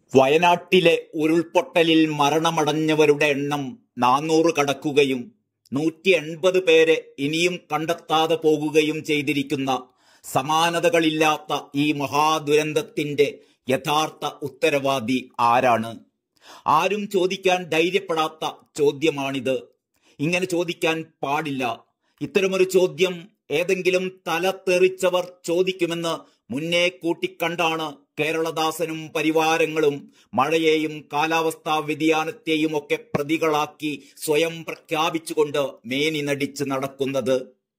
വയനാട്ടിലെ ഉരുൾപൊട്ടലിൽ മരണമടഞ്ഞവരുടെ എണ്ണം 400 കടക്കുകയും 180 പേരെ ഇനിയും കണ്ടെത്താതെ പോകുകയും ചെയ്തിരിക്കുന്ന സമാനതകളില്ലാത്ത ഈ മഹാദുരന്തത്തിന്റെ യഥാർത്ഥ ഉത്തരവാദി ആരാണ്? ആരും ചോദിക്കാൻ ധൈര്യപ്പെടാത്ത ചോദ്യമാണിത്. ഇങ്ങനെ ചോദിക്കാൻ പാടില്ല. ഇത്തരമൊരു ചോദ്യം ഏതെങ്കിലും തല തെറിച്ചവർ ചോദിക്കുമെന്ന് മുന്നേ കൂട്ടിക്കണ്ടാണ് കേരളദാസനും പരിവാരങ്ങളും മഴയെയും കാലാവസ്ഥാ വ്യതിയാനത്തെയും ഒക്കെ പ്രതികളാക്കി സ്വയം പ്രഖ്യാപിച്ചുകൊണ്ട് മേനി നടിച്ച് നടക്കുന്നത്.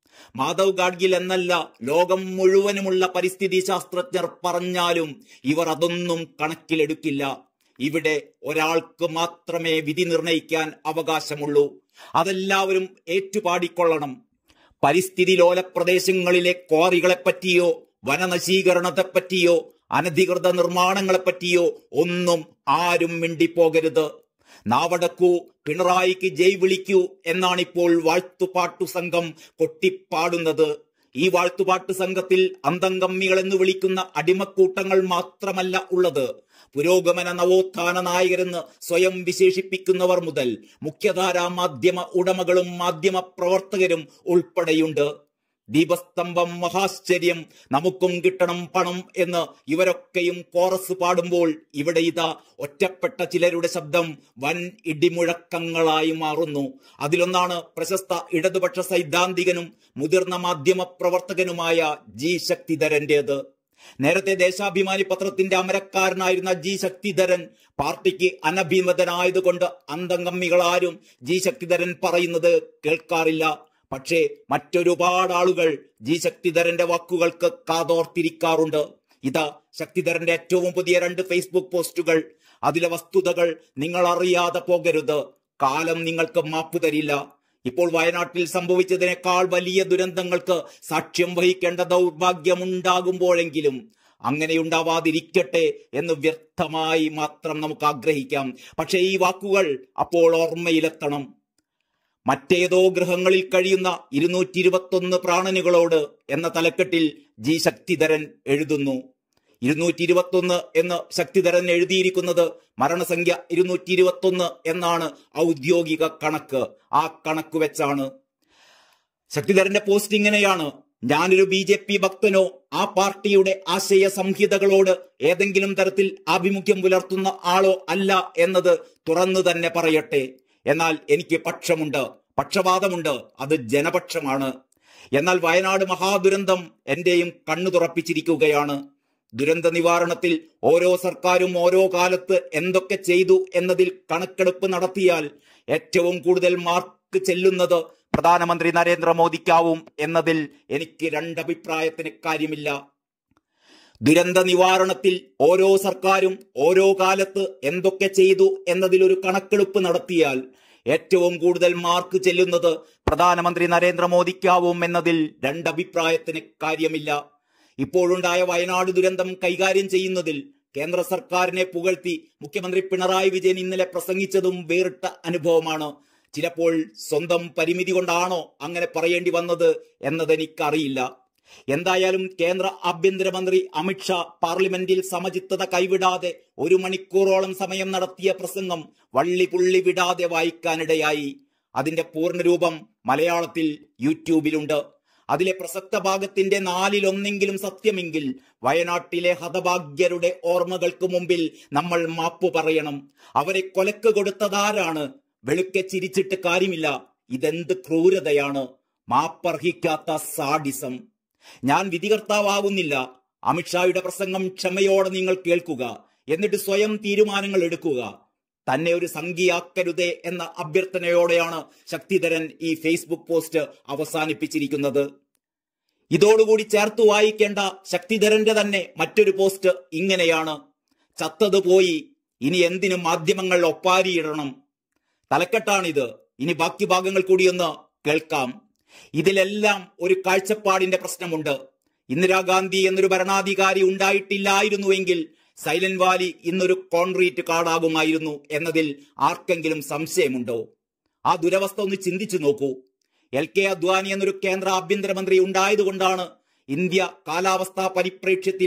മാധവ് ഗാഡ്ഗിൽ എന്നല്ല, ലോകം മുഴുവനുമുള്ള പരിസ്ഥിതി ശാസ്ത്രജ്ഞർ പറഞ്ഞാലും ഇവർ അതൊന്നും കണക്കിലെടുക്കില്ല. ഇവിടെ ഒരാൾക്ക് മാത്രമേ വിധി നിർണയിക്കാൻ അവകാശമുള്ളൂ. അതെല്ലാവരും ഏറ്റുപാടിക്കൊള്ളണം. പരിസ്ഥിതി ലോല പ്രദേശങ്ങളിലെ ക്വാറികളെപ്പറ്റിയോ വനനശീകരണത്തെപ്പറ്റിയോ അനധികൃത നിർമ്മാണങ്ങളെപ്പറ്റിയോ ഒന്നും ആരും മിണ്ടിപ്പോകരുത്. നാവടക്കൂ, പിണറായിക്ക് ജയ് വിളിക്കൂ എന്നാണിപ്പോൾ വാഴ്ത്തുപാട്ടു സംഘം കൊട്ടിപ്പാടുന്നത്. ഈ വാഴ്ത്തുപാട്ട് സംഘത്തിൽ അന്തംഗമ്മികളെന്ന് വിളിക്കുന്ന അടിമക്കൂട്ടങ്ങൾ മാത്രമല്ല ഉള്ളത്. പുരോഗമന നവോത്ഥാന നായകരെന്ന് സ്വയം വിശേഷിപ്പിക്കുന്നവർ മുതൽ മുഖ്യധാരാ മാധ്യമ ഉടമകളും മാധ്യമ പ്രവർത്തകരും ഉൾപ്പെടെയുണ്ട്. ദീപസ്തംഭം മഹാശ്ചര്യം, നമുക്കും കിട്ടണം പണം എന്ന് ഇവരൊക്കെയും കോറസ് പാടുമ്പോൾ ഇവിടെ ഇതാ ഒറ്റപ്പെട്ട ചിലരുടെ ശബ്ദം വൻ ഇടിമുഴക്കങ്ങളായി മാറുന്നു. അതിലൊന്നാണ് പ്രശസ്ത ഇടതുപക്ഷ സൈദ്ധാന്തികനും മുതിർന്ന മാധ്യമ പ്രവർത്തകനുമായ ജി ശക്തിധരന്റേത്. നേരത്തെ ദേശാഭിമാനി പത്രത്തിന്റെ അമരക്കാരനായിരുന്ന ജി ശക്തിധരൻ പാർട്ടിക്ക് അനഭിമതനായതുകൊണ്ട് അന്തംഗമ്മികളാരും ജി ശക്തിധരൻ പറയുന്നത് കേൾക്കാറില്ല. പക്ഷേ മറ്റൊരുപാട് ആളുകൾ ജി ശക്തിധരന്റെ വാക്കുകൾക്ക് കാതോർത്തിരിക്കാറുണ്ട്. ഇതാ ശക്തിധരന്റെ ഏറ്റവും പുതിയ 2 ഫേസ്ബുക്ക് പോസ്റ്റുകൾ. അതിലെ വസ്തുതകൾ നിങ്ങൾ അറിയാതെ പോകരുത്. കാലം നിങ്ങൾക്ക് മാപ്പ് തരില്ല. ഇപ്പോൾ വയനാട്ടിൽ സംഭവിച്ചതിനേക്കാൾ വലിയ ദുരന്തങ്ങൾക്ക് സാക്ഷ്യം വഹിക്കേണ്ട ദൗർഭാഗ്യമുണ്ടാകുമ്പോഴെങ്കിലും അങ്ങനെയുണ്ടാവാതിരിക്കട്ടെ എന്ന് വ്യർത്ഥമായി മാത്രം നമുക്ക് ആഗ്രഹിക്കാം. പക്ഷേ ഈ വാക്കുകൾ അപ്പോൾ ഓർമ്മയിലെത്തണം. മറ്റേതോ ഗ്രഹങ്ങളിൽ കഴിയുന്ന 221 പ്രാണനുകളോട് എന്ന തലക്കെട്ടിൽ ജി ശക്തിധരൻ എഴുതുന്നു. 221 എന്ന് ശക്തിധരൻ എഴുതിയിരിക്കുന്നത് മരണസംഖ്യ 221 എന്നാണ് ഔദ്യോഗിക കണക്ക്. ആ കണക്ക് വെച്ചാണ് ശക്തിധരന്റെ പോസ്റ്റ് ഇങ്ങനെയാണ്: ഞാനൊരു BJP ഭക്തനോ ആ പാർട്ടിയുടെ ആശയ സംഹിതകളോട് ഏതെങ്കിലും തരത്തിൽ ആഭിമുഖ്യം പുലർത്തുന്ന ആളോ അല്ല എന്നത് തുറന്നു തന്നെ പറയട്ടെ. എന്നാൽ എനിക്ക് പക്ഷമുണ്ട്, പക്ഷപാതമുണ്ട്. അത് ജനപക്ഷമാണ്. എന്നാൽ വയനാട് മഹാദുരന്തം എന്റെയും കണ്ണു തുറപ്പിച്ചിരിക്കുകയാണ്. ദുരന്ത നിവാരണത്തിൽ ഓരോ സർക്കാരും ഓരോ കാലത്ത് എന്തൊക്കെ ചെയ്തു എന്നതിൽ കണക്കെടുപ്പ് നടത്തിയാൽ ഏറ്റവും കൂടുതൽ മാർക്ക് ചെല്ലുന്നത് പ്രധാനമന്ത്രി നരേന്ദ്രമോദിക്കാവും എന്നതിൽ എനിക്ക് 2 അഭിപ്രായത്തിന് കാര്യമില്ല. ദുരന്ത നിവാരണത്തിൽ ഓരോ സർക്കാരും ഓരോ കാലത്ത് എന്തൊക്കെ ചെയ്തു എന്നതിലൊരു കണക്കെടുപ്പ് നടത്തിയാൽ ഏറ്റവും കൂടുതൽ മാർക്ക് ചെല്ലുന്നത് പ്രധാനമന്ത്രി നരേന്ദ്രമോദിക്കാവും എന്നതിൽ 2 അഭിപ്രായത്തിന് കാര്യമില്ല. ഇപ്പോഴുണ്ടായ വയനാട് ദുരന്തം കൈകാര്യം ചെയ്യുന്നതിൽ കേന്ദ്ര സർക്കാരിനെ പുകഴ്ത്തി മുഖ്യമന്ത്രി പിണറായി വിജയൻ ഇന്നലെ പ്രസംഗിച്ചതും വേറിട്ട അനുഭവമാണ്. ചിലപ്പോൾ സ്വന്തം പരിമിതി കൊണ്ടാണോ അങ്ങനെ പറയേണ്ടി വന്നത് എന്നതെനിക്കറിയില്ല. എന്തായാലും കേന്ദ്ര ആഭ്യന്തരമന്ത്രി അമിത്ഷാ പാർലമെന്റിൽ സമചിത്തത കൈവിടാതെ 1 മണിക്കൂറോളം സമയം നടത്തിയ പ്രസംഗം വള്ളി പുള്ളി വിടാതെ വായിക്കാനിടയായി. അതിന്റെ പൂർണ്ണരൂപം മലയാളത്തിൽ യൂട്യൂബിലുണ്ട്. അതിലെ പ്രസക്ത ഭാഗത്തിന്റെ 4/1 സത്യമെങ്കിൽ വയനാട്ടിലെ ഹതഭാഗ്യരുടെ ഓർമ്മകൾക്ക് മുമ്പിൽ നമ്മൾ മാപ്പു പറയണം. അവരെ കൊലക്ക് കൊടുത്തതാരാണ്? വെളുക്കെ ചിരിച്ചിട്ട് കാര്യമില്ല. ഇതെന്ത് ക്രൂരതയാണ്! മാപ്പർഹിക്കാത്ത സാഡിസം. ഞാൻ വിധികർത്താവുന്നില്ല. അമിത്ഷായുടെ പ്രസംഗം ക്ഷമയോടെ നിങ്ങൾ കേൾക്കുക. എന്നിട്ട് സ്വയം തീരുമാനങ്ങൾ എടുക്കുക. തന്നെ ഒരു സംഖ്യയാക്കരുതേ എന്ന അഭ്യർത്ഥനയോടെയാണ് ശക്തിധരൻ ഈ ഫേസ്ബുക്ക് പോസ്റ്റ് അവസാനിപ്പിച്ചിരിക്കുന്നത്. ഇതോടുകൂടി ചേർത്ത് വായിക്കേണ്ട ശക്തിധരന്റെ തന്നെ മറ്റൊരു പോസ്റ്റ് ഇങ്ങനെയാണ്: ചത്തത് പോയി, ഇനി എന്തിനു മാധ്യമങ്ങൾ ഒപ്പാരിയിടണം. തലക്കെട്ടാണിത്. ഇനി ബാക്കി ഭാഗങ്ങൾ കൂടിയൊന്ന് കേൾക്കാം. ഇതിലെല്ലാം ഒരു കാഴ്ചപ്പാടിന്റെ പ്രശ്നമുണ്ട്. ഇന്ദിരാഗാന്ധി എന്നൊരു ഭരണാധികാരി ഉണ്ടായിട്ടില്ലായിരുന്നുവെങ്കിൽ സൈലന്റ് വാലി ഇന്നൊരു കോൺക്രീറ്റ് കാടാകുമായിരുന്നു എന്നതിൽ ആർക്കെങ്കിലും സംശയമുണ്ടോ? ആ ദുരവസ്ഥ ഒന്ന് ചിന്തിച്ചു നോക്കൂ. LK അദ്വാനി എന്നൊരു കേന്ദ്ര ആഭ്യന്തരമന്ത്രി ഉണ്ടായതുകൊണ്ടാണ് ഇന്ത്യ കാലാവസ്ഥാ പരിപ്രേക്ഷ്യത്തിൽ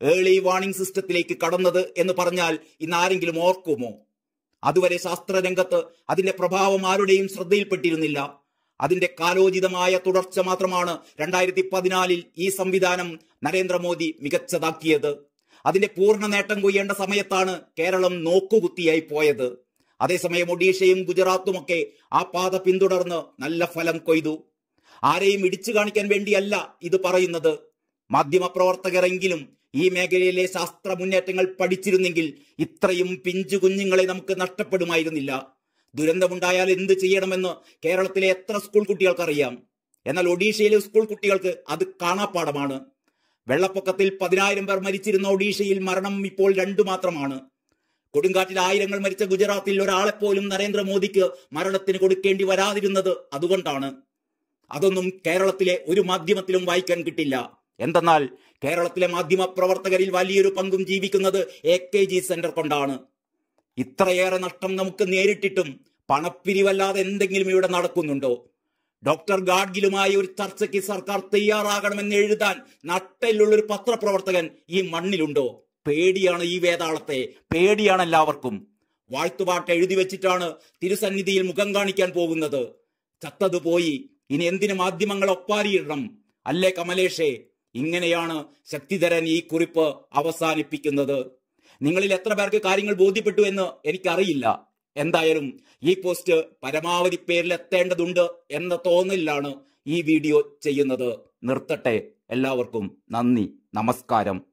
ഏർലി വാർണിംഗ് സിസ്റ്റത്തിലേക്ക് കടന്നത് എന്ന് പറഞ്ഞാൽ ഇന്ന് ആരെങ്കിലും ഓർക്കുമോ? അതുവരെ ശാസ്ത്രരംഗത്ത് അതിന്റെ പ്രഭാവം ആരുടെയും ശ്രദ്ധയിൽപ്പെട്ടിരുന്നില്ല. അതിന്റെ കാലോചിതമായ തുടർച്ച മാത്രമാണ് 2014 ഈ സംവിധാനം നരേന്ദ്രമോദി മികച്ചതാക്കിയത്. അതിന്റെ പൂർണ്ണ നേട്ടം കൊയ്യേണ്ട സമയത്താണ് കേരളം നോക്കുകുത്തിയായി പോയത്. അതേസമയം ഒഡീഷയും ഗുജറാത്തുമൊക്കെ ആ പാത പിന്തുടർന്ന് നല്ല ഫലം കൊയ്തു. ആരെയും ഇടിച്ചു കാണിക്കാൻ വേണ്ടിയല്ല ഇത് പറയുന്നത്. മാധ്യമപ്രവർത്തകരെങ്കിലും ഈ മേഖലയിലെ ശാസ്ത്ര മുന്നേറ്റങ്ങൾ പഠിച്ചിരുന്നെങ്കിൽ ഇത്രയും പിഞ്ചു കുഞ്ഞുങ്ങളെ നമുക്ക് നഷ്ടപ്പെടുമായിരുന്നില്ല. ദുരന്തമുണ്ടായാൽ എന്ത് ചെയ്യണമെന്ന് കേരളത്തിലെ എത്ര സ്കൂൾ കുട്ടികൾക്കറിയാം. എന്നാൽ ഒഡീഷയിലെ സ്കൂൾ കുട്ടികൾക്ക് അത് കാണാപ്പാടമാണ്. വെള്ളപ്പൊക്കത്തിൽ 10,000 പേർ മരിച്ചിരുന്ന ഒഡീഷയിൽ മരണം ഇപ്പോൾ 2 മാത്രമാണ്. കൊടുങ്കാറ്റിൽ ആയിരങ്ങൾ മരിച്ച ഗുജറാത്തിൽ ഒരാളെപ്പോലും നരേന്ദ്രമോദിക്ക് മരണത്തിന് കൊടുക്കേണ്ടി വരാതിരുന്നത് അതുകൊണ്ടാണ്. അതൊന്നും കേരളത്തിലെ ഒരു മാധ്യമത്തിലും വായിക്കാൻ കിട്ടില്ല. എന്തെന്നാൽ കേരളത്തിലെ മാധ്യമ പ്രവർത്തകരിൽ വലിയൊരു പങ്കും ജീവിക്കുന്നത് AKG സെന്റർ കൊണ്ടാണ്. ഇത്രയേറെ നഷ്ടം നമുക്ക് നേരിട്ടിട്ടും പണപ്പിരിവല്ലാതെ എന്തെങ്കിലും ഇവിടെ നടക്കുന്നുണ്ടോ? ഡോക്ടർ ഗാഡ്ഗിലുമായി ഒരു ചർച്ചയ്ക്ക് സർക്കാർ തയ്യാറാകണമെന്ന് എഴുതാൻ നട്ടയിലുള്ളൊരു പത്രപ്രവർത്തകൻ ഈ മണ്ണിലുണ്ടോ? പേടിയാണ് ഈ വേതാളത്തെ, പേടിയാണ് എല്ലാവർക്കും. വാഴ്ത്തുപാട്ട് എഴുതി വെച്ചിട്ടാണ് തിരുസന്നിധിയിൽ മുഖം കാണിക്കാൻ പോകുന്നത്. ചത്തത് പോയി, ഇനി എന്തിനു മാധ്യമങ്ങൾ ഒപ്പാരിയിടണം? അല്ലേ കമലേഷേ? ഇങ്ങനെയാണ് ശക്തിധരൻ ഈ കുറിപ്പ് അവസാനിപ്പിക്കുന്നത്. നിങ്ങളിൽ എത്ര പേർക്ക് കാര്യങ്ങൾ ബോധ്യപ്പെട്ടു എന്ന് എനിക്കറിയില്ല. എന്തായാലും ഈ പോസ്റ്റ് പരമാവധി പേരിൽ എത്തേണ്ടതുണ്ട് എന്ന തോന്നലിലാണ് ഈ വീഡിയോ ചെയ്യുന്നത്. നിർത്തട്ടെ. എല്ലാവർക്കും നന്ദി, നമസ്കാരം.